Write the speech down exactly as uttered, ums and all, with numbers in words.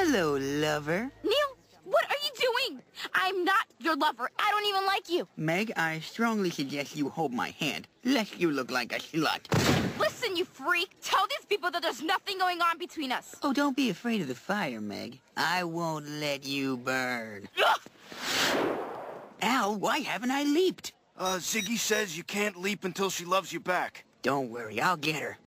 Hello, lover. Neil, what are you doing? I'm not your lover. I don't even like you. Meg, I strongly suggest you hold my hand, lest you look like a slut. Listen, you freak. Tell these people that there's nothing going on between us. Oh, don't be afraid of the fire, Meg. I won't let you burn. Ugh! Al, why haven't I leaped? Uh, Ziggy says you can't leap until she loves you back. Don't worry, I'll get her.